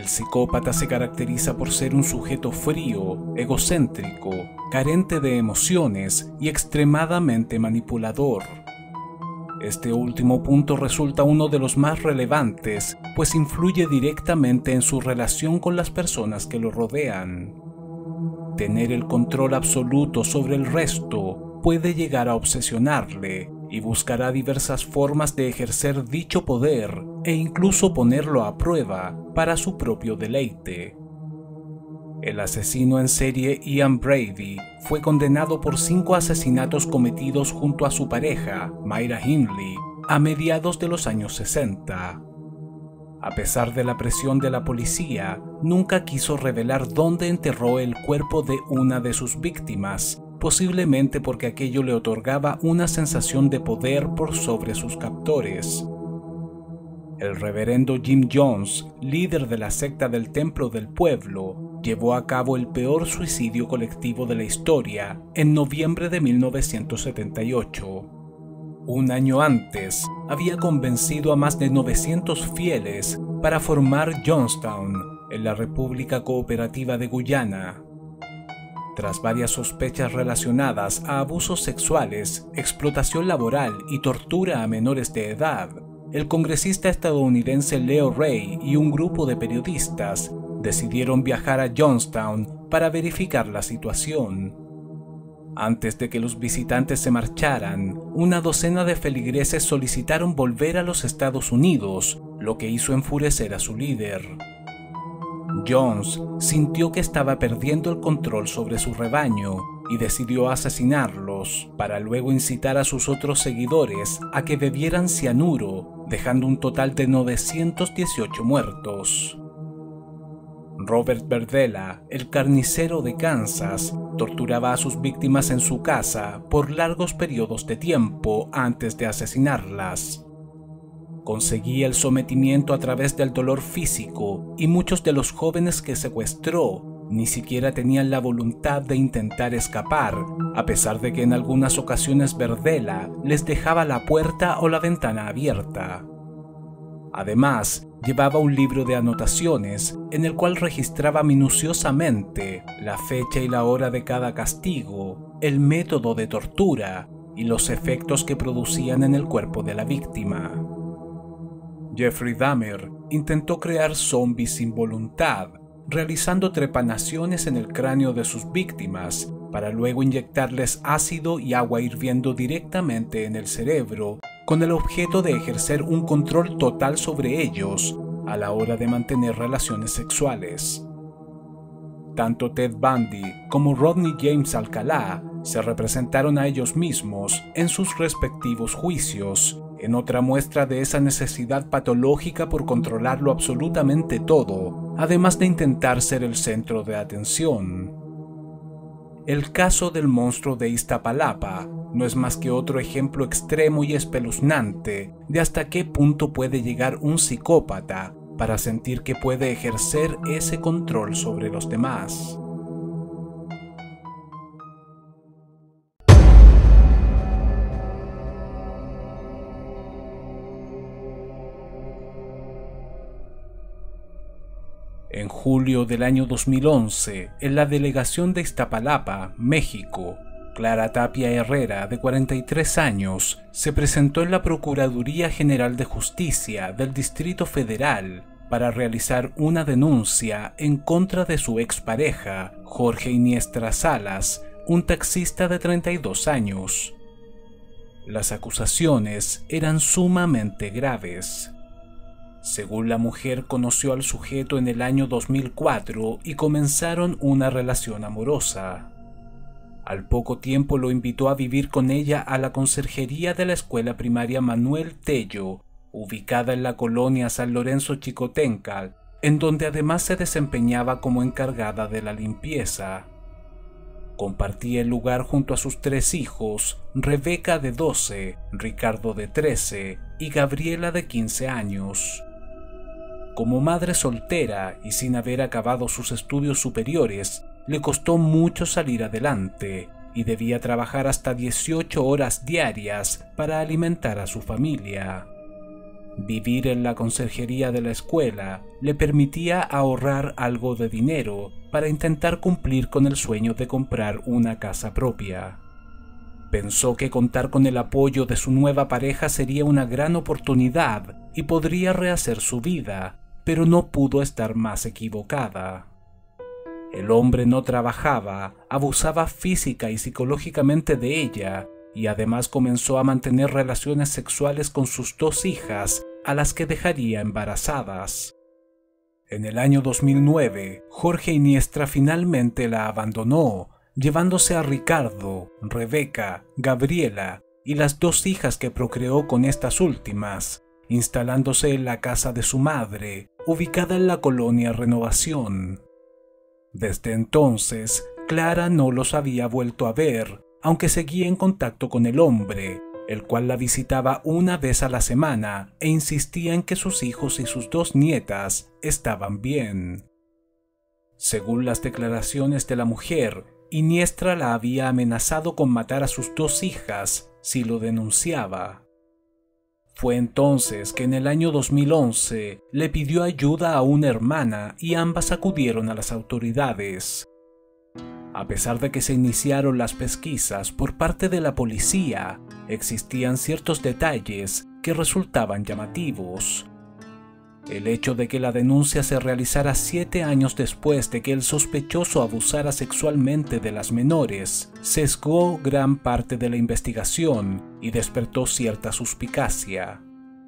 psicópata se caracteriza por ser un sujeto frío, egocéntrico, carente de emociones y extremadamente manipulador. Este último punto resulta uno de los más relevantes, pues influye directamente en su relación con las personas que lo rodean. Tener el control absoluto sobre el resto puede llegar a obsesionarle y buscará diversas formas de ejercer dicho poder e incluso ponerlo a prueba para su propio deleite. El asesino en serie Ian Brady fue condenado por 5 asesinatos cometidos junto a su pareja, Myra Hindley, a mediados de los años 60. A pesar de la presión de la policía, nunca quiso revelar dónde enterró el cuerpo de una de sus víctimas, posiblemente porque aquello le otorgaba una sensación de poder por sobre sus captores. El reverendo Jim Jones, líder de la secta del Templo del Pueblo, llevó a cabo el peor suicidio colectivo de la historia en noviembre de 1978. Un año antes, había convencido a más de 900 fieles para formar Jonestown, en la República Cooperativa de Guyana. Tras varias sospechas relacionadas a abusos sexuales, explotación laboral y tortura a menores de edad, el congresista estadounidense Leo Ray y un grupo de periodistas decidieron viajar a Jonestown para verificar la situación. Antes de que los visitantes se marcharan, una docena de feligreses solicitaron volver a los Estados Unidos, lo que hizo enfurecer a su líder. Jones sintió que estaba perdiendo el control sobre su rebaño y decidió asesinarlos para luego incitar a sus otros seguidores a que bebieran cianuro, dejando un total de 918 muertos. Robert Berdella, el carnicero de Kansas, torturaba a sus víctimas en su casa por largos periodos de tiempo antes de asesinarlas. Conseguía el sometimiento a través del dolor físico y muchos de los jóvenes que secuestró ni siquiera tenían la voluntad de intentar escapar, a pesar de que en algunas ocasiones Berdella les dejaba la puerta o la ventana abierta. Además, llevaba un libro de anotaciones en el cual registraba minuciosamente la fecha y la hora de cada castigo, el método de tortura y los efectos que producían en el cuerpo de la víctima. Jeffrey Dahmer intentó crear zombies sin voluntad, realizando trepanaciones en el cráneo de sus víctimas para luego inyectarles ácido y agua hirviendo directamente en el cerebro, con el objeto de ejercer un control total sobre ellos a la hora de mantener relaciones sexuales. Tanto Ted Bundy como Rodney James Alcalá se representaron a ellos mismos en sus respectivos juicios, en otra muestra de esa necesidad patológica por controlarlo absolutamente todo, además de intentar ser el centro de atención. El caso del monstruo de Iztapalapa no es más que otro ejemplo extremo y espeluznante de hasta qué punto puede llegar un psicópata para sentir que puede ejercer ese control sobre los demás. En julio del año 2011, en la delegación de Iztapalapa, México, Clara Tapia Herrera, de 43 años, se presentó en la Procuraduría General de Justicia del Distrito Federal para realizar una denuncia en contra de su expareja, Jorge Iniestra Salas, un taxista de 32 años. Las acusaciones eran sumamente graves. Según la mujer, conoció al sujeto en el año 2004 y comenzaron una relación amorosa. Al poco tiempo lo invitó a vivir con ella a la conserjería de la escuela primaria Manuel Tello, ubicada en la colonia San Lorenzo Chicotenca, en donde además se desempeñaba como encargada de la limpieza. Compartía el lugar junto a sus 3 hijos, Rebeca de 12, Ricardo de 13 y Gabriela de 15 años. Como madre soltera y sin haber acabado sus estudios superiores, le costó mucho salir adelante y debía trabajar hasta 18 horas diarias para alimentar a su familia. Vivir en la conserjería de la escuela le permitía ahorrar algo de dinero para intentar cumplir con el sueño de comprar una casa propia. Pensó que contar con el apoyo de su nueva pareja sería una gran oportunidad y podría rehacer su vida, pero no pudo estar más equivocada. El hombre no trabajaba, abusaba física y psicológicamente de ella, y además comenzó a mantener relaciones sexuales con sus 2 hijas, a las que dejaría embarazadas. En el año 2009, Jorge Iniestra finalmente la abandonó, llevándose a Ricardo, Rebeca, Gabriela y las 2 hijas que procreó con estas últimas, instalándose en la casa de su madre, ubicada en la colonia Renovación. Desde entonces, Clara no los había vuelto a ver, aunque seguía en contacto con el hombre, el cual la visitaba una vez a la semana e insistía en que sus hijos y sus 2 nietas estaban bien. Según las declaraciones de la mujer, Iniestra la había amenazado con matar a sus 2 hijas si lo denunciaba. Fue entonces que en el año 2011 le pidió ayuda a una hermana y ambas acudieron a las autoridades. A pesar de que se iniciaron las pesquisas por parte de la policía, existían ciertos detalles que resultaban llamativos. El hecho de que la denuncia se realizara 7 años después de que el sospechoso abusara sexualmente de las menores sesgó gran parte de la investigación y despertó cierta suspicacia.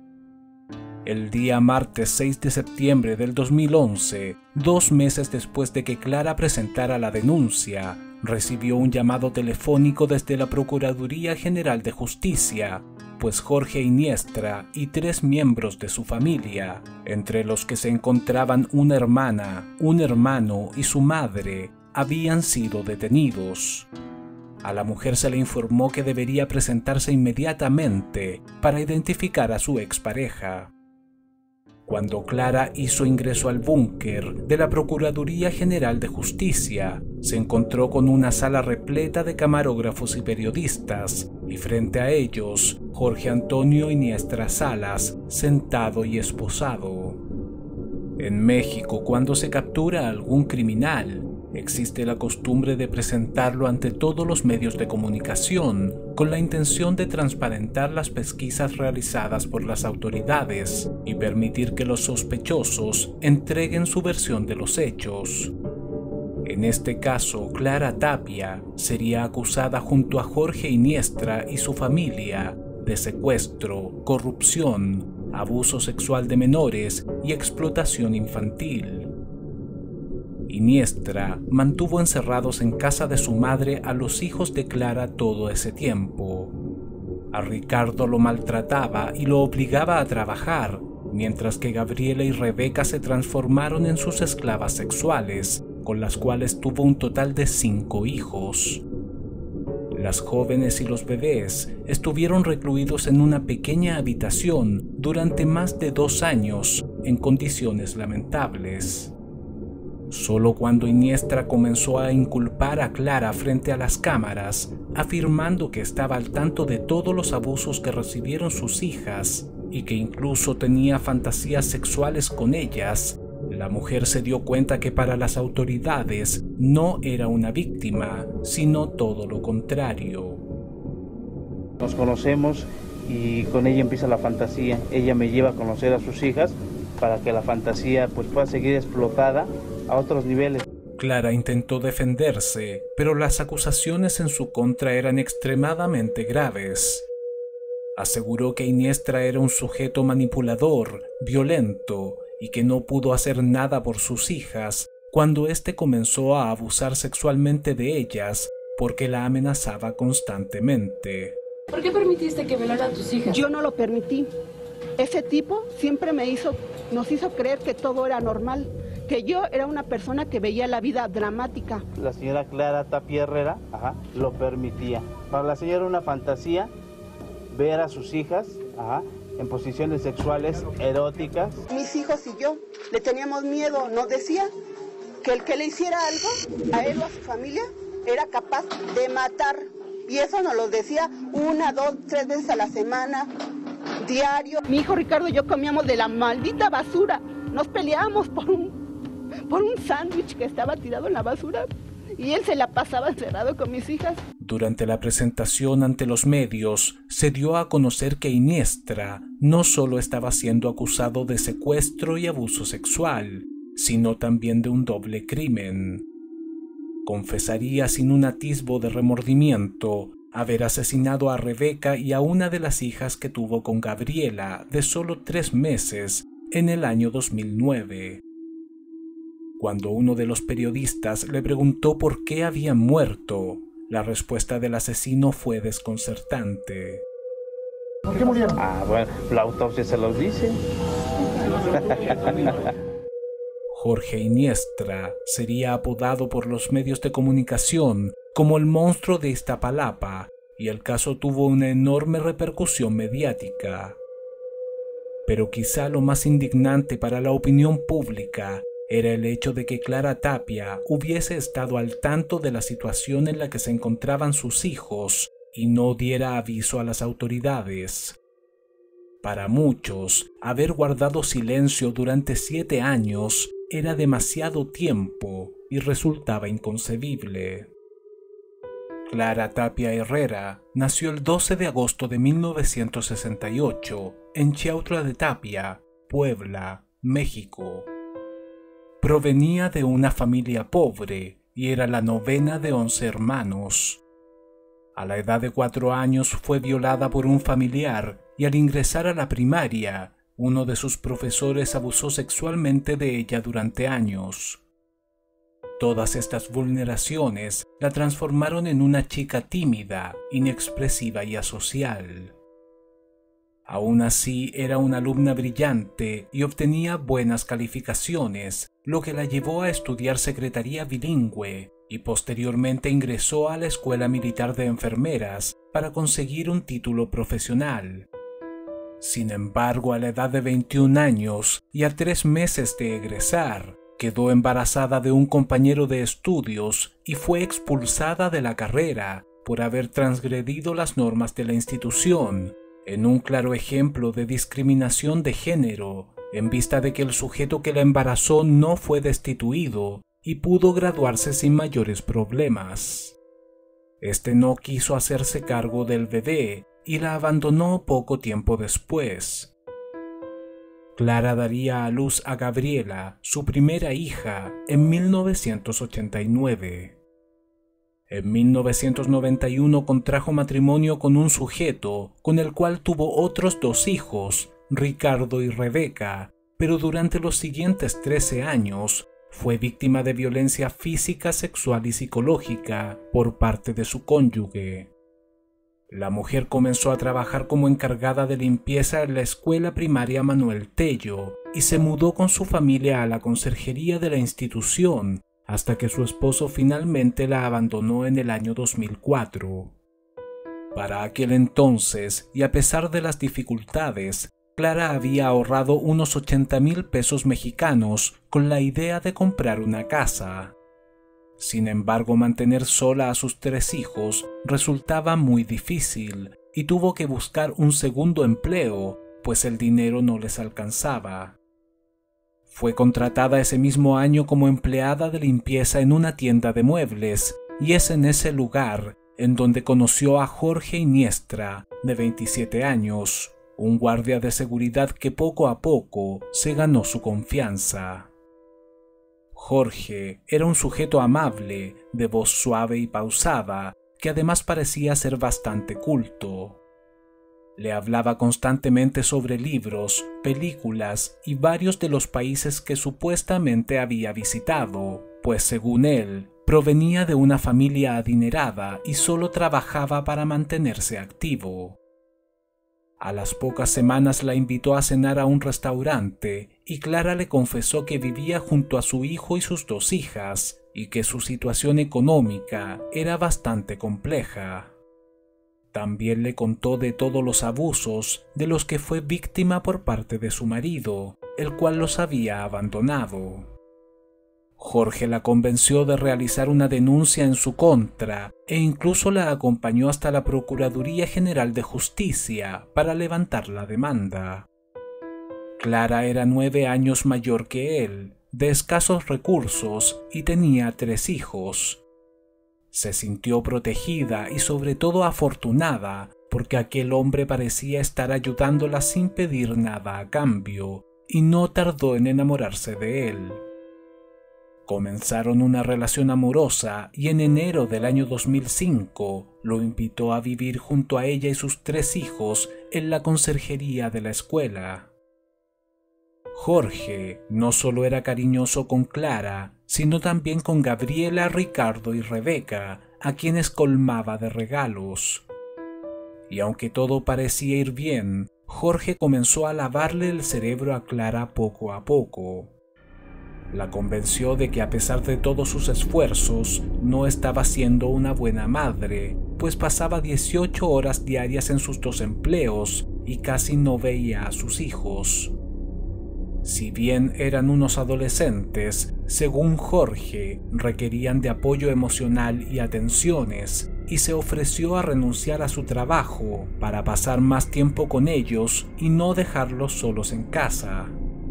El día martes 6 de septiembre del 2011, 2 meses después de que Clara presentara la denuncia, recibió un llamado telefónico desde la Procuraduría General de Justicia, pues Jorge Iniestra y 3 miembros de su familia, entre los que se encontraban una hermana, un hermano y su madre, habían sido detenidos. A la mujer se le informó que debería presentarse inmediatamente para identificar a su expareja. Cuando Clara hizo ingreso al búnker de la Procuraduría General de Justicia, se encontró con una sala repleta de camarógrafos y periodistas, y frente a ellos, Jorge Antonio Iniestra Salas, sentado y esposado. En México, cuando se captura a algún criminal, existe la costumbre de presentarlo ante todos los medios de comunicación con la intención de transparentar las pesquisas realizadas por las autoridades y permitir que los sospechosos entreguen su versión de los hechos. En este caso, Clara Tapia sería acusada junto a Jorge Iniestra y su familia de secuestro, corrupción, abuso sexual de menores y explotación infantil. Iniestra mantuvo encerrados en casa de su madre a los hijos de Clara todo ese tiempo. A Ricardo lo maltrataba y lo obligaba a trabajar, mientras que Gabriela y Rebeca se transformaron en sus esclavas sexuales, con las cuales tuvo un total de 5 hijos. Las jóvenes y los bebés estuvieron recluidos en una pequeña habitación durante más de 2 años en condiciones lamentables. Solo cuando Iniestra comenzó a inculpar a Clara frente a las cámaras, afirmando que estaba al tanto de todos los abusos que recibieron sus hijas y que incluso tenía fantasías sexuales con ellas, la mujer se dio cuenta que para las autoridades no era una víctima, sino todo lo contrario. Nos conocemos y con ella empieza la fantasía. Ella me lleva a conocer a sus hijas para que la fantasía pueda seguir explotada a otros niveles. Clara intentó defenderse, pero las acusaciones en su contra eran extremadamente graves. Aseguró que Iniestra era un sujeto manipulador, violento, y que no pudo hacer nada por sus hijas cuando éste comenzó a abusar sexualmente de ellas porque la amenazaba constantemente. ¿Por qué permitiste que violara a tus hijas? Yo no lo permití. Ese tipo siempre nos hizo creer que todo era normal, que yo era una persona que veía la vida dramática. La señora Clara Tapia Herrera lo permitía. Para la señora era una fantasía ver a sus hijas en posiciones sexuales eróticas. Mis hijos y yo le teníamos miedo, nos decía que el que le hiciera algo a él o a su familia era capaz de matar. Y eso nos lo decía 1, 2, 3 veces a la semana, diario. Mi hijo Ricardo y yo comíamos de la maldita basura. Nos peleábamos por un sándwich que estaba tirado en la basura y él se la pasaba encerrado con mis hijas. Durante la presentación ante los medios, se dio a conocer que Iniestra no solo estaba siendo acusado de secuestro y abuso sexual, sino también de un doble crimen. Confesaría sin un atisbo de remordimiento haber asesinado a Rebeca y a una de las hijas que tuvo con Gabriela de solo 3 meses en el año 2009. Cuando uno de los periodistas le preguntó por qué habían muerto, la respuesta del asesino fue desconcertante. ¿Por qué murieron? Bueno, la autopsia se los dice. Jorge Iniestra sería apodado por los medios de comunicación como el monstruo de Iztapalapa, y el caso tuvo una enorme repercusión mediática. Pero quizá lo más indignante para la opinión pública era el hecho de que Clara Tapia hubiese estado al tanto de la situación en la que se encontraban sus hijos y no diera aviso a las autoridades. Para muchos, haber guardado silencio durante 7 años era demasiado tiempo y resultaba inconcebible. Clara Tapia Herrera nació el 12 de agosto de 1968 en Chiautla de Tapia, Puebla, México. Provenía de una familia pobre y era la 9ª de 11 hermanos. A la edad de 4 años fue violada por un familiar y al ingresar a la primaria, uno de sus profesores abusó sexualmente de ella durante años. Todas estas vulneraciones la transformaron en una chica tímida, inexpresiva y asocial. Aún así, era una alumna brillante y obtenía buenas calificaciones, lo que la llevó a estudiar secretaría bilingüe y posteriormente ingresó a la Escuela Militar de Enfermeras para conseguir un título profesional. Sin embargo, a la edad de 21 años y a 3 meses de egresar, quedó embarazada de un compañero de estudios y fue expulsada de la carrera por haber transgredido las normas de la institución, en un claro ejemplo de discriminación de género, en vista de que el sujeto que la embarazó no fue destituido y pudo graduarse sin mayores problemas. Este no quiso hacerse cargo del bebé y la abandonó poco tiempo después. Clara daría a luz a Gabriela, su primera hija, en 1989. En 1991 contrajo matrimonio con un sujeto con el cual tuvo otros 2 hijos, Ricardo y Rebeca, pero durante los siguientes 13 años fue víctima de violencia física, sexual y psicológica por parte de su cónyuge. La mujer comenzó a trabajar como encargada de limpieza en la escuela primaria Manuel Tello y se mudó con su familia a la conserjería de la institución hasta que su esposo finalmente la abandonó en el año 2004. Para aquel entonces, y a pesar de las dificultades, Clara había ahorrado unos 80,000 pesos mexicanos con la idea de comprar una casa. Sin embargo, mantener sola a sus 3 hijos resultaba muy difícil y tuvo que buscar un segundo empleo, pues el dinero no les alcanzaba. Fue contratada ese mismo año como empleada de limpieza en una tienda de muebles, y es en ese lugar en donde conoció a Jorge Iniestra, de 27 años, un guardia de seguridad que poco a poco se ganó su confianza. Jorge era un sujeto amable, de voz suave y pausada, que además parecía ser bastante culto. Le hablaba constantemente sobre libros, películas y varios de los países que supuestamente había visitado, pues según él, provenía de una familia adinerada y solo trabajaba para mantenerse activo. A las pocas semanas la invitó a cenar a un restaurante y Clara le confesó que vivía junto a su hijo y sus 2 hijas y que su situación económica era bastante compleja. También le contó de todos los abusos de los que fue víctima por parte de su marido, el cual los había abandonado. Jorge la convenció de realizar una denuncia en su contra e incluso la acompañó hasta la Procuraduría General de Justicia para levantar la demanda. Clara era 9 años mayor que él, de escasos recursos y tenía 3 hijos. Se sintió protegida y sobre todo afortunada porque aquel hombre parecía estar ayudándola sin pedir nada a cambio y no tardó en enamorarse de él. Comenzaron una relación amorosa y en enero del año 2005 lo invitó a vivir junto a ella y sus 3 hijos en la conserjería de la escuela. Jorge no solo era cariñoso con Clara, sino también con Gabriela, Ricardo y Rebeca, a quienes colmaba de regalos. Y aunque todo parecía ir bien, Jorge comenzó a lavarle el cerebro a Clara poco a poco. La convenció de que a pesar de todos sus esfuerzos, no estaba siendo una buena madre, pues pasaba 18 horas diarias en sus 2 empleos y casi no veía a sus hijos. Si bien eran unos adolescentes, según Jorge, requerían de apoyo emocional y atenciones, y se ofreció a renunciar a su trabajo para pasar más tiempo con ellos y no dejarlos solos en casa.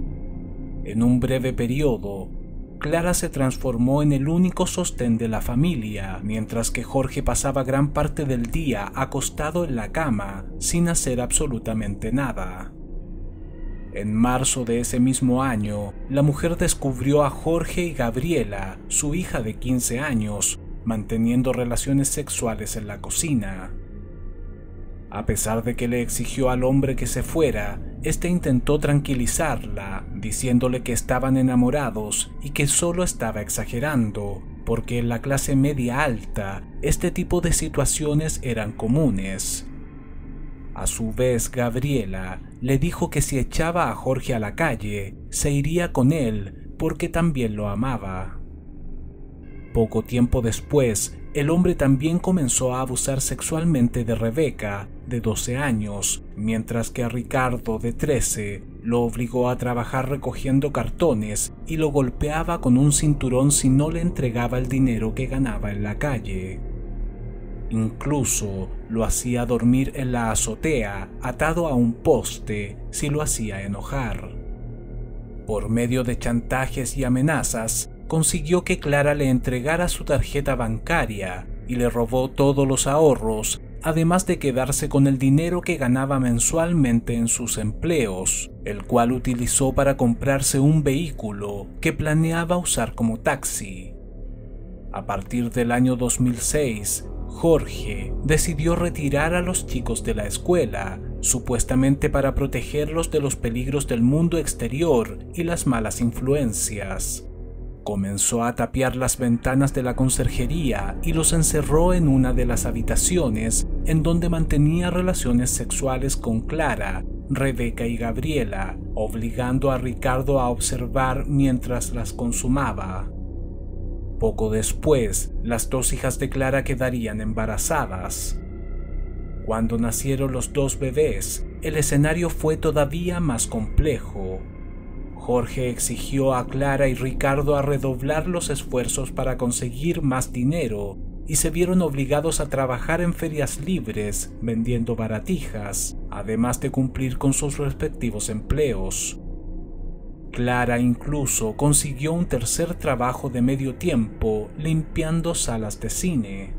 En un breve periodo, Clara se transformó en el único sostén de la familia, mientras que Jorge pasaba gran parte del día acostado en la cama sin hacer absolutamente nada. En marzo de ese mismo año, la mujer descubrió a Jorge y Gabriela, su hija de 15 años, manteniendo relaciones sexuales en la cocina. A pesar de que le exigió al hombre que se fuera, este intentó tranquilizarla, diciéndole que estaban enamorados y que solo estaba exagerando, porque en la clase media alta este tipo de situaciones eran comunes. A su vez, Gabriela le dijo que si echaba a Jorge a la calle, se iría con él porque también lo amaba. Poco tiempo después, el hombre también comenzó a abusar sexualmente de Rebeca, de 12 años, mientras que a Ricardo, de 13, lo obligó a trabajar recogiendo cartones y lo golpeaba con un cinturón si no le entregaba el dinero que ganaba en la calle. Incluso lo hacía dormir en la azotea, atado a un poste, si lo hacía enojar. Por medio de chantajes y amenazas, consiguió que Clara le entregara su tarjeta bancaria y le robó todos los ahorros, además de quedarse con el dinero que ganaba mensualmente en sus empleos, el cual utilizó para comprarse un vehículo que planeaba usar como taxi. A partir del año 2006, Jorge decidió retirar a los chicos de la escuela, supuestamente para protegerlos de los peligros del mundo exterior y las malas influencias. Comenzó a tapiar las ventanas de la conserjería y los encerró en una de las habitaciones en donde mantenía relaciones sexuales con Clara, Rebeca y Gabriela, obligando a Ricardo a observar mientras las consumaba. Poco después, las 2 hijas de Clara quedarían embarazadas. Cuando nacieron los 2 bebés, el escenario fue todavía más complejo. Jorge exigió a Clara y Ricardo a redoblar los esfuerzos para conseguir más dinero y se vieron obligados a trabajar en ferias libres vendiendo baratijas, además de cumplir con sus respectivos empleos. Clara incluso consiguió un tercer trabajo de medio tiempo limpiando salas de cine.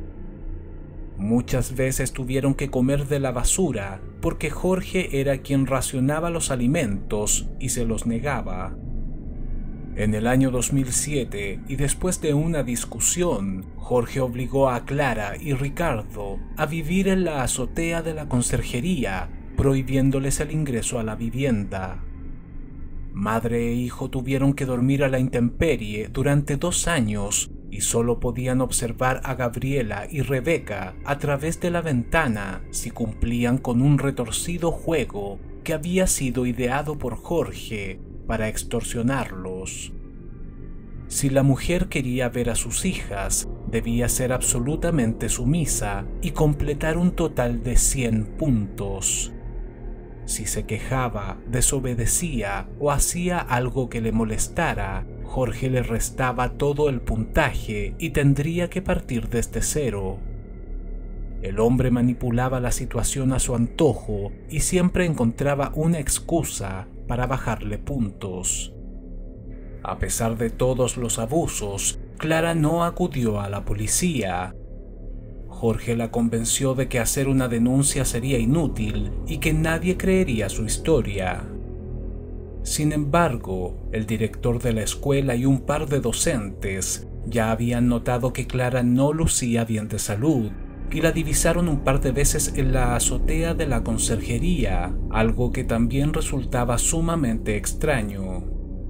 Muchas veces tuvieron que comer de la basura porque Jorge era quien racionaba los alimentos y se los negaba. En el año 2007, y después de una discusión, Jorge obligó a Clara y Ricardo a vivir en la azotea de la conserjería, prohibiéndoles el ingreso a la vivienda. Madre e hijo tuvieron que dormir a la intemperie durante 2 años y solo podían observar a Gabriela y Rebeca a través de la ventana si cumplían con un retorcido juego que había sido ideado por Jorge para extorsionarlos. Si la mujer quería ver a sus hijas, debía ser absolutamente sumisa y completar un total de 100 puntos. Si se quejaba, desobedecía o hacía algo que le molestara, Jorge le restaba todo el puntaje y tendría que partir desde cero. El hombre manipulaba la situación a su antojo y siempre encontraba una excusa para bajarle puntos. A pesar de todos los abusos, Clara no acudió a la policía. Jorge la convenció de que hacer una denuncia sería inútil y que nadie creería su historia. Sin embargo, el director de la escuela y un par de docentes ya habían notado que Clara no lucía bien de salud y la divisaron un par de veces en la azotea de la conserjería, algo que también resultaba sumamente extraño.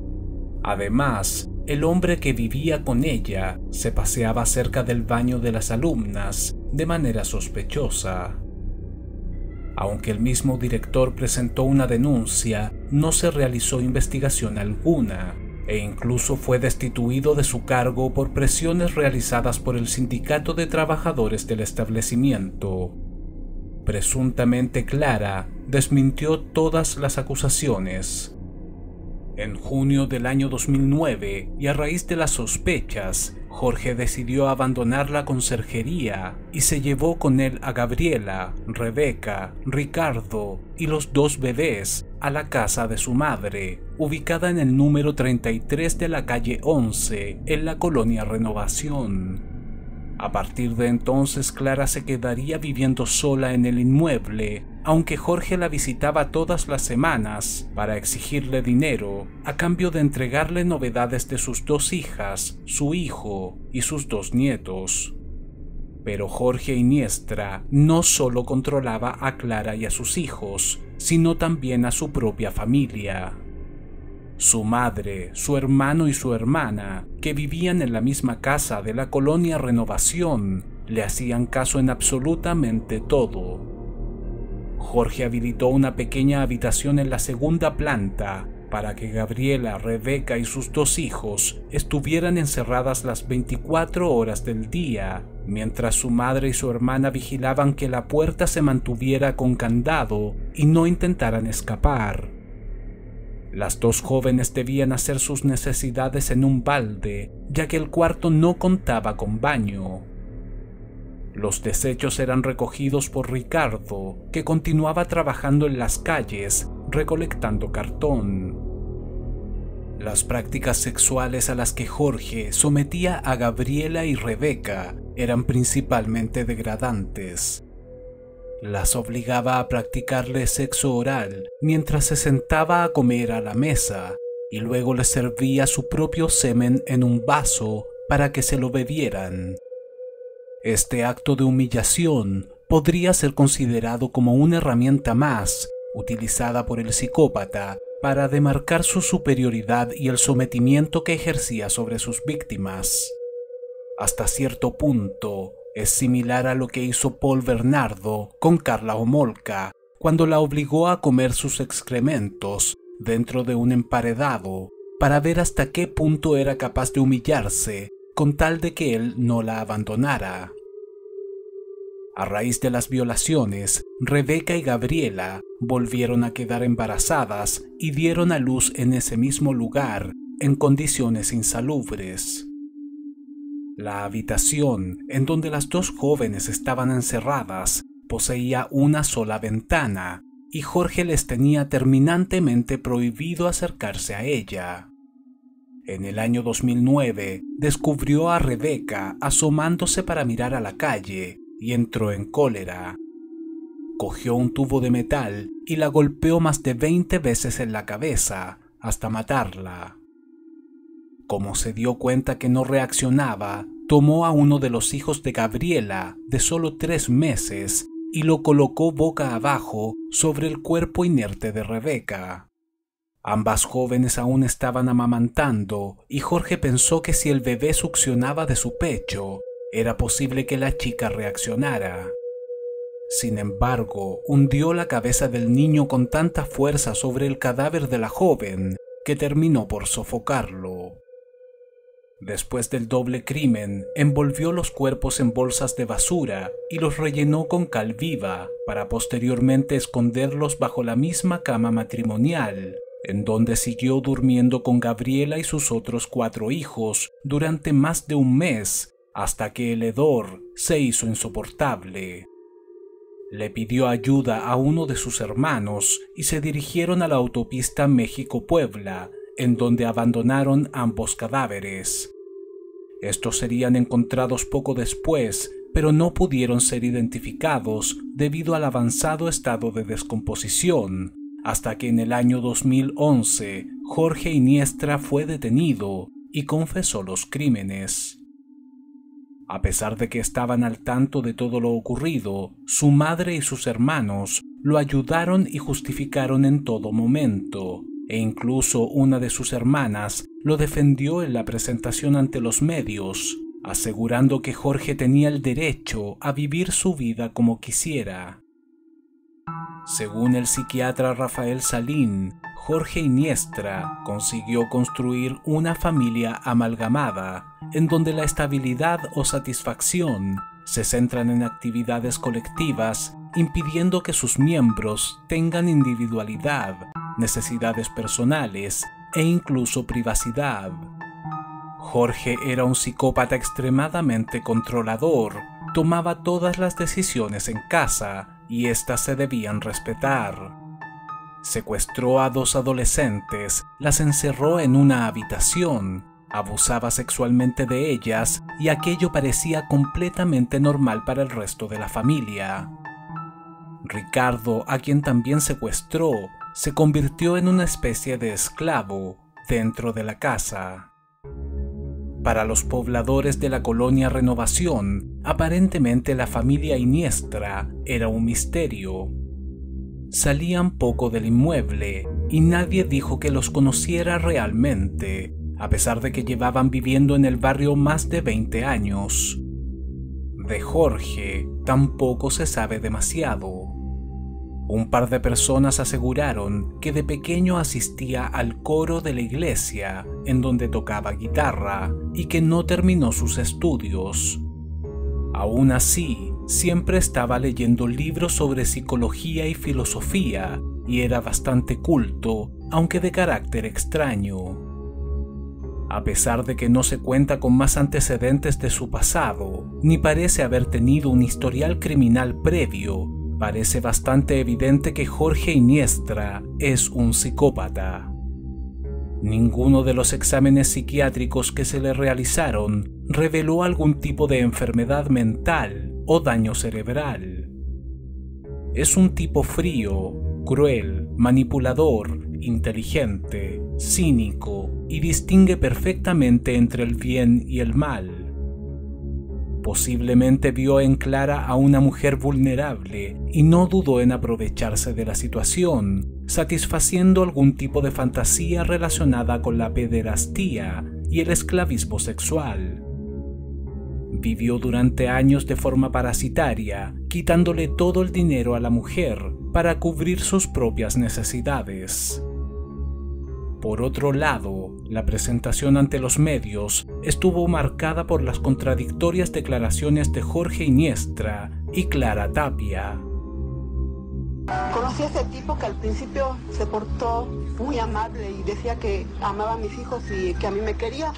Además, el hombre que vivía con ella se paseaba cerca del baño de las alumnas de manera sospechosa. Aunque el mismo director presentó una denuncia, no se realizó investigación alguna, e incluso fue destituido de su cargo por presiones realizadas por el sindicato de trabajadores del establecimiento. Presuntamente Clara desmintió todas las acusaciones. En junio del año 2009, y a raíz de las sospechas, Jorge decidió abandonar la conserjería y se llevó con él a Gabriela, Rebeca, Ricardo y los 2 bebés a la casa de su madre, ubicada en el número 33 de la calle 11, en la colonia Renovación. A partir de entonces, Clara se quedaría viviendo sola en el inmueble, aunque Jorge la visitaba todas las semanas para exigirle dinero a cambio de entregarle novedades de sus 2 hijas, su hijo y sus 2 nietos. Pero Jorge Iniestra no solo controlaba a Clara y a sus hijos, sino también a su propia familia. Su madre, su hermano y su hermana, que vivían en la misma casa de la colonia Renovación, le hacían caso en absolutamente todo. Jorge habilitó una pequeña habitación en la 2ª planta para que Gabriela, Rebeca y sus 2 hijos estuvieran encerradas las 24 horas del día, mientras su madre y su hermana vigilaban que la puerta se mantuviera con candado y no intentaran escapar. Las 2 jóvenes debían hacer sus necesidades en un balde, ya que el cuarto no contaba con baño. Los desechos eran recogidos por Ricardo, que continuaba trabajando en las calles, recolectando cartón. Las prácticas sexuales a las que Jorge sometía a Gabriela y Rebeca eran principalmente degradantes. Las obligaba a practicarle sexo oral mientras se sentaba a comer a la mesa y luego les servía su propio semen en un vaso para que se lo bebieran. Este acto de humillación podría ser considerado como una herramienta más utilizada por el psicópata para demarcar su superioridad y el sometimiento que ejercía sobre sus víctimas. Hasta cierto punto, es similar a lo que hizo Paul Bernardo con Karla Homolka cuando la obligó a comer sus excrementos dentro de un emparedado para ver hasta qué punto era capaz de humillarse con tal de que él no la abandonara. A raíz de las violaciones, Rebeca y Gabriela volvieron a quedar embarazadas y dieron a luz en ese mismo lugar en condiciones insalubres. La habitación en donde las 2 jóvenes estaban encerradas poseía una sola ventana y Jorge les tenía terminantemente prohibido acercarse a ella. En el año 2009 descubrió a Rebeca asomándose para mirar a la calle y entró en cólera. Cogió un tubo de metal y la golpeó más de 20 veces en la cabeza hasta matarla. Como se dio cuenta que no reaccionaba, tomó a uno de los hijos de Gabriela, de solo 3 meses, y lo colocó boca abajo sobre el cuerpo inerte de Rebeca. Ambas jóvenes aún estaban amamantando, y Jorge pensó que si el bebé succionaba de su pecho, era posible que la chica reaccionara. Sin embargo, hundió la cabeza del niño con tanta fuerza sobre el cadáver de la joven que terminó por sofocarlo. Después del doble crimen, envolvió los cuerpos en bolsas de basura y los rellenó con cal viva para posteriormente esconderlos bajo la misma cama matrimonial, en donde siguió durmiendo con Gabriela y sus otros 4 hijos durante más de un mes, hasta que el hedor se hizo insoportable. Le pidió ayuda a uno de sus hermanos y se dirigieron a la autopista México-Puebla, en donde abandonaron ambos cadáveres. Estos serían encontrados poco después, pero no pudieron ser identificados debido al avanzado estado de descomposición, hasta que en el año 2011 Jorge Iniestra fue detenido y confesó los crímenes. A pesar de que estaban al tanto de todo lo ocurrido, su madre y sus hermanos lo ayudaron y justificaron en todo momento, e incluso una de sus hermanas lo defendió en la presentación ante los medios, asegurando que Jorge tenía el derecho a vivir su vida como quisiera. Según el psiquiatra Rafael Salín, Jorge Iniestra consiguió construir una familia amalgamada, en donde la estabilidad o satisfacción se centran en actividades colectivas, impidiendo que sus miembros tengan individualidad, necesidades personales e incluso privacidad. Jorge era un psicópata extremadamente controlador, tomaba todas las decisiones en casa y éstas se debían respetar. Secuestró a 2 adolescentes, las encerró en una habitación, abusaba sexualmente de ellas y aquello parecía completamente normal para el resto de la familia. Ricardo, a quien también secuestró, se convirtió en una especie de esclavo dentro de la casa. Para los pobladores de la colonia Renovación, aparentemente la familia Iniestra era un misterio. Salían poco del inmueble y nadie dijo que los conociera realmente, a pesar de que llevaban viviendo en el barrio más de 20 años. De Jorge tampoco se sabe demasiado. Un par de personas aseguraron que de pequeño asistía al coro de la iglesia, en donde tocaba guitarra, y que no terminó sus estudios. Aún así, siempre estaba leyendo libros sobre psicología y filosofía, y era bastante culto, aunque de carácter extraño. A pesar de que no se cuenta con más antecedentes de su pasado, ni parece haber tenido un historial criminal previo, parece bastante evidente que Jorge Iniestra es un psicópata. Ninguno de los exámenes psiquiátricos que se le realizaron reveló algún tipo de enfermedad mental o daño cerebral. Es un tipo frío, cruel, manipulador, inteligente, cínico y distingue perfectamente entre el bien y el mal. Posiblemente vio en Clara a una mujer vulnerable y no dudó en aprovecharse de la situación, satisfaciendo algún tipo de fantasía relacionada con la pederastía y el esclavismo sexual. Vivió durante años de forma parasitaria, quitándole todo el dinero a la mujer para cubrir sus propias necesidades. Por otro lado, la presentación ante los medios estuvo marcada por las contradictorias declaraciones de Jorge Iniestra y Clara Tapia. Conocí a ese tipo que al principio se portó muy amable y decía que amaba a mis hijos y que a mí me quería.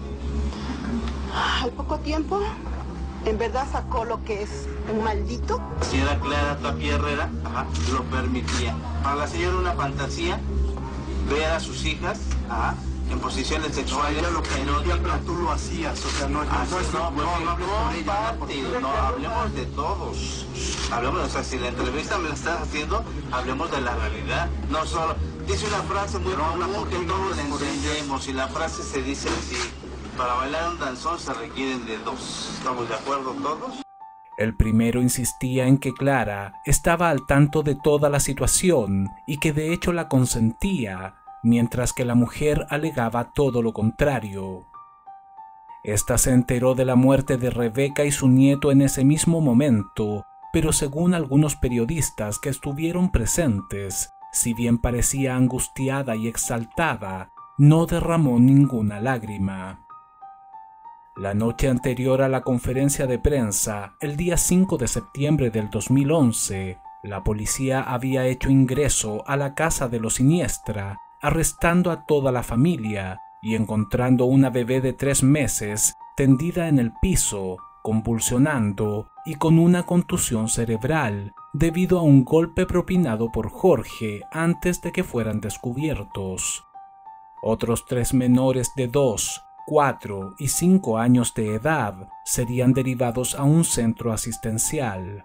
Al poco tiempo, en verdad sacó lo que es un maldito. La señora Clara Tapia Herrera lo permitía. Para la señora una fantasía, ver a sus hijas en posiciones sexuales. No, lo que no, pero tú lo hacías, o sea, no hablemos de todos. Hablemos, o sea, si la entrevista me la estás haciendo, hablemos de la realidad. No solo, dice una frase muy común porque todos la entendemos y la frase se dice así: para bailar un danzón se requieren de 2. ¿Estamos de acuerdo todos? El primero insistía en que Clara estaba al tanto de toda la situación y que de hecho la consentía, mientras que la mujer alegaba todo lo contrario. Esta se enteró de la muerte de Rebeca y su nieto en ese mismo momento, pero según algunos periodistas que estuvieron presentes, si bien parecía angustiada y exaltada, no derramó ninguna lágrima. La noche anterior a la conferencia de prensa, el día 5 de septiembre del 2011, la policía había hecho ingreso a la casa de los Iniestra, arrestando a toda la familia y encontrando una bebé de 3 meses tendida en el piso, convulsionando y con una contusión cerebral debido a un golpe propinado por Jorge antes de que fueran descubiertos. Otros 3 menores de 2, 4 y 5 años de edad serían derivados a un centro asistencial.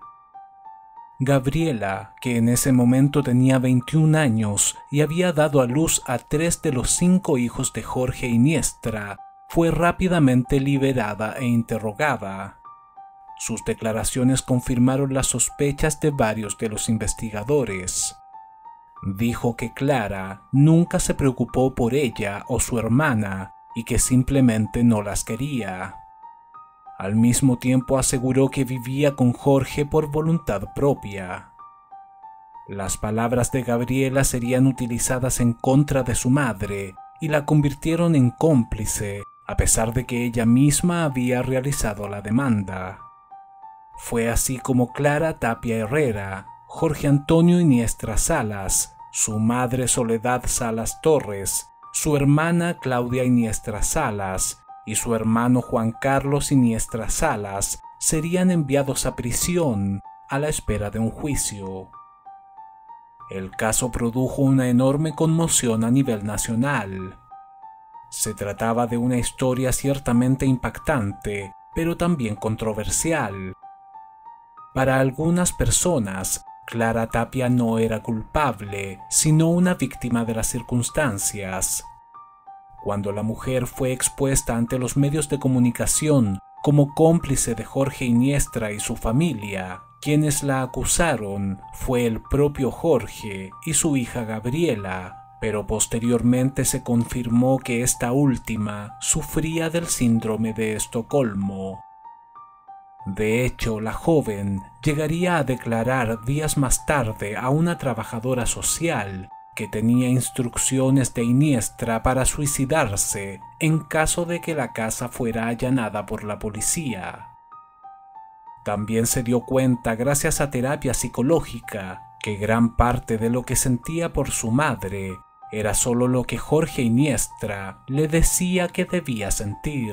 Gabriela, que en ese momento tenía 21 años y había dado a luz a 3 de los 5 hijos de Jorge Iniestra, fue rápidamente liberada e interrogada. Sus declaraciones confirmaron las sospechas de varios de los investigadores. Dijo que Clara nunca se preocupó por ella o su hermana y que simplemente no las quería. Al mismo tiempo aseguró que vivía con Jorge por voluntad propia. Las palabras de Gabriela serían utilizadas en contra de su madre y la convirtieron en cómplice, a pesar de que ella misma había realizado la demanda. Fue así como Clara Tapia Herrera, Jorge Antonio Iniestra Salas, su madre Soledad Salas Torres, su hermana Claudia Iniestra Salas y su hermano Juan Carlos Iniestra Salas serían enviados a prisión a la espera de un juicio. El caso produjo una enorme conmoción a nivel nacional. Se trataba de una historia ciertamente impactante, pero también controversial. Para algunas personas, Clara Tapia no era culpable, sino una víctima de las circunstancias. Cuando la mujer fue expuesta ante los medios de comunicación como cómplice de Jorge Iniestra y su familia, quienes la acusaron fue el propio Jorge y su hija Gabriela, pero posteriormente se confirmó que esta última sufría del síndrome de Estocolmo. De hecho, la joven llegaría a declarar días más tarde a una trabajadora social que tenía instrucciones de Iniestra para suicidarse en caso de que la casa fuera allanada por la policía. También se dio cuenta, gracias a terapia psicológica, que gran parte de lo que sentía por su madre era solo lo que Jorge Iniestra le decía que debía sentir.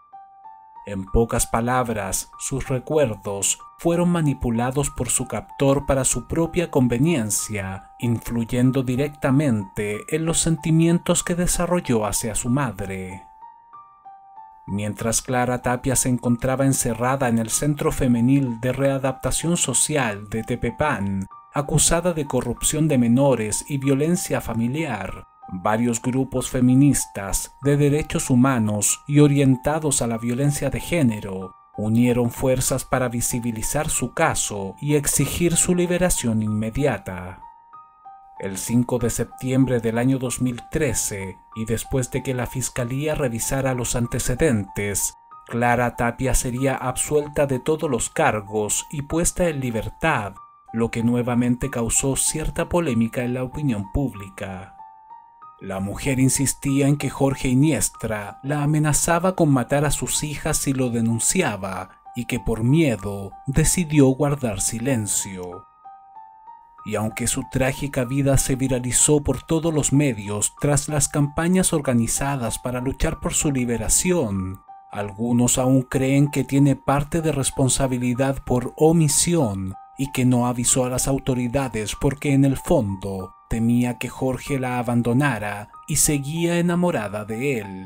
En pocas palabras, sus recuerdos fueron manipulados por su captor para su propia conveniencia, influyendo directamente en los sentimientos que desarrolló hacia su madre. Mientras Clara Tapia se encontraba encerrada en el Centro Femenil de Readaptación Social de Tepepán, acusada de corrupción de menores y violencia familiar, varios grupos feministas de derechos humanos y orientados a la violencia de género unieron fuerzas para visibilizar su caso y exigir su liberación inmediata. El 5 de septiembre del año 2013, y después de que la Fiscalía revisara los antecedentes, Clara Tapia sería absuelta de todos los cargos y puesta en libertad, lo que nuevamente causó cierta polémica en la opinión pública. La mujer insistía en que Jorge Iniestra la amenazaba con matar a sus hijas si lo denunciaba y que por miedo decidió guardar silencio. Y aunque su trágica vida se viralizó por todos los medios tras las campañas organizadas para luchar por su liberación, algunos aún creen que tiene parte de responsabilidad por omisión y que no avisó a las autoridades porque en el fondo temía que Jorge la abandonara y seguía enamorada de él.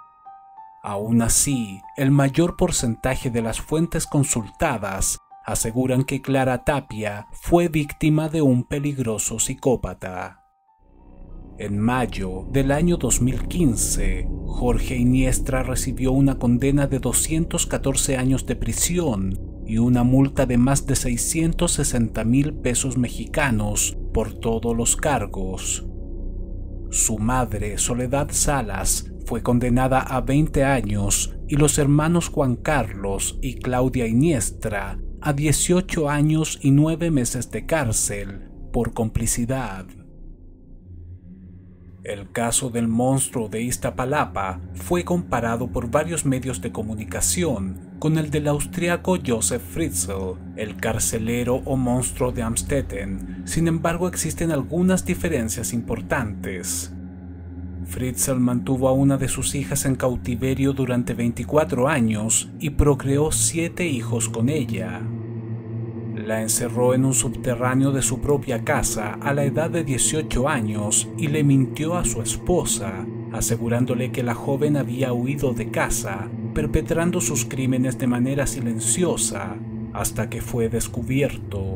Aún así, el mayor porcentaje de las fuentes consultadas aseguran que Clara Tapia fue víctima de un peligroso psicópata. En mayo del año 2015, Jorge Iniestra recibió una condena de 214 años de prisión y una multa de más de 660,000 pesos mexicanos por todos los cargos. Su madre, Soledad Salas, fue condenada a 20 años y los hermanos Juan Carlos y Claudia Iniestra a 18 años y 9 meses de cárcel por complicidad. El caso del monstruo de Iztapalapa fue comparado por varios medios de comunicación con el del austriaco Josef Fritzl, el carcelero o monstruo de Amstetten. Sin embargo, existen algunas diferencias importantes. Fritzl mantuvo a una de sus hijas en cautiverio durante 24 años y procreó 7 hijos con ella. La encerró en un subterráneo de su propia casa a la edad de 18 años y le mintió a su esposa, asegurándole que la joven había huido de casa, perpetrando sus crímenes de manera silenciosa hasta que fue descubierto.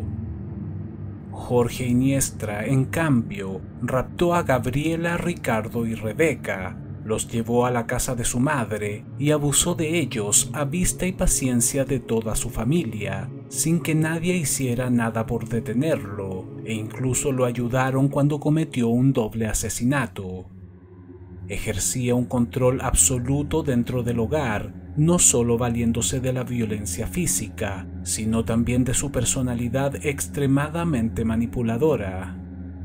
Jorge Iniestra, en cambio, raptó a Gabriela, Ricardo y Rebeca, los llevó a la casa de su madre y abusó de ellos a vista y paciencia de toda su familia, sin que nadie hiciera nada por detenerlo, e incluso lo ayudaron cuando cometió un doble asesinato. Ejercía un control absoluto dentro del hogar, no solo valiéndose de la violencia física, sino también de su personalidad extremadamente manipuladora.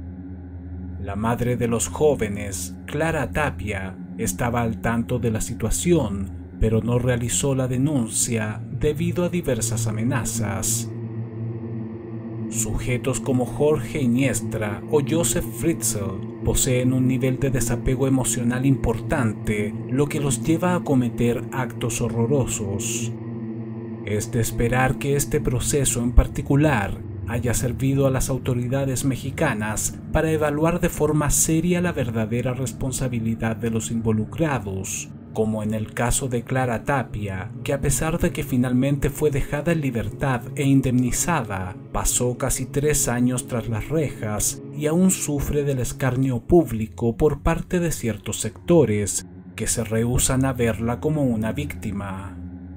La madre de los jóvenes, Clara Tapia, estaba al tanto de la situación, pero no realizó la denuncia debido a diversas amenazas. Sujetos como Jorge Iniestra o Josef Fritzl poseen un nivel de desapego emocional importante, lo que los lleva a cometer actos horrorosos. Es de esperar que este proceso en particular haya servido a las autoridades mexicanas para evaluar de forma seria la verdadera responsabilidad de los involucrados, como en el caso de Clara Tapia, que a pesar de que finalmente fue dejada en libertad e indemnizada, pasó casi 3 años tras las rejas y aún sufre del escarnio público por parte de ciertos sectores que se rehúsan a verla como una víctima.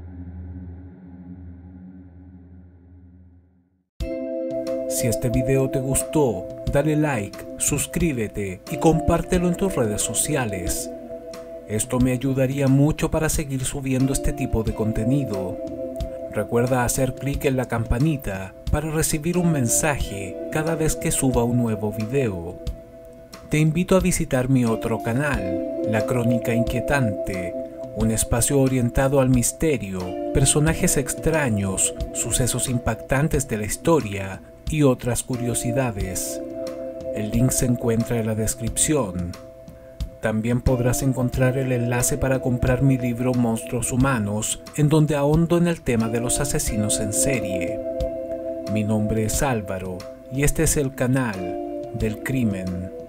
Si este video te gustó, dale like, suscríbete y compártelo en tus redes sociales. Esto me ayudaría mucho para seguir subiendo este tipo de contenido. Recuerda hacer clic en la campanita para recibir un mensaje cada vez que suba un nuevo video. Te invito a visitar mi otro canal, La Crónica Inquietante, un espacio orientado al misterio, personajes extraños, sucesos impactantes de la historia y otras curiosidades. El link se encuentra en la descripción. También podrás encontrar el enlace para comprar mi libro Monstruos Humanos, en donde ahondo en el tema de los asesinos en serie. Mi nombre es Álvaro y este es el canal del crimen.